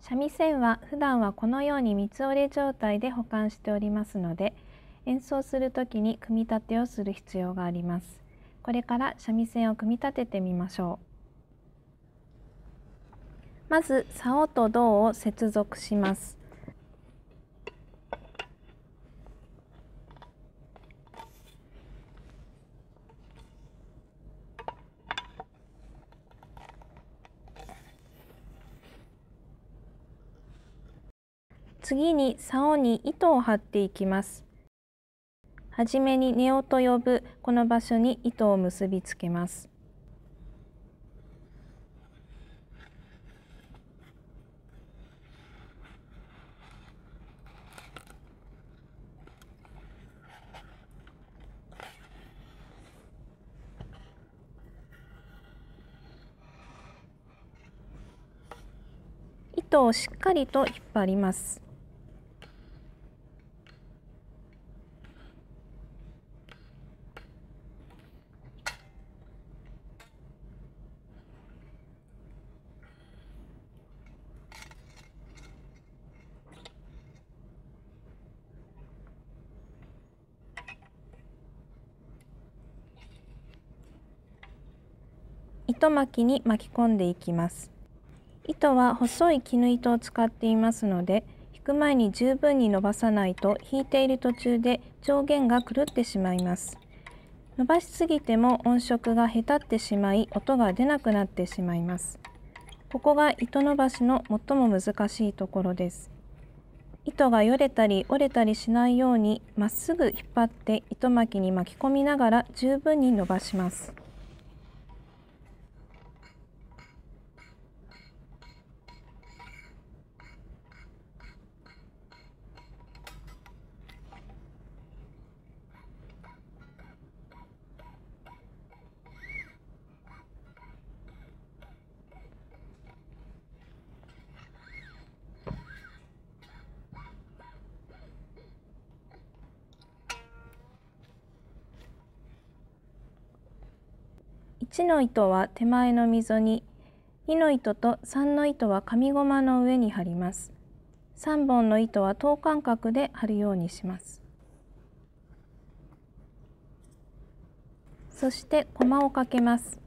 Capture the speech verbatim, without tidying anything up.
三味線は普段はこのように三つ折れ状態で保管しておりますので、演奏するときに組み立てをする必要があります。これから三味線を組み立ててみましょう。まず竿と胴を接続します。次に竿に糸を張っていきます。はじめに根尾と呼ぶこの場所に糸を結びつけます。糸をしっかりと引っ張ります。糸巻きに巻き込んでいきます。糸は細い絹糸を使っていますので、引く前に十分に伸ばさないと引いている途中で上限が狂ってしまいます。伸ばしすぎても音色がへたってしまい、音が出なくなってしまいます。ここが糸伸ばしの最も難しいところです。糸がよれたり折れたりしないようにまっすぐ引っ張って糸巻きに巻き込みながら十分に伸ばします。いちの糸は手前の溝に、にの糸とさんの糸は紙ごまの上に貼ります。さんぼんの糸は等間隔で貼るようにします。そしてコマをかけます。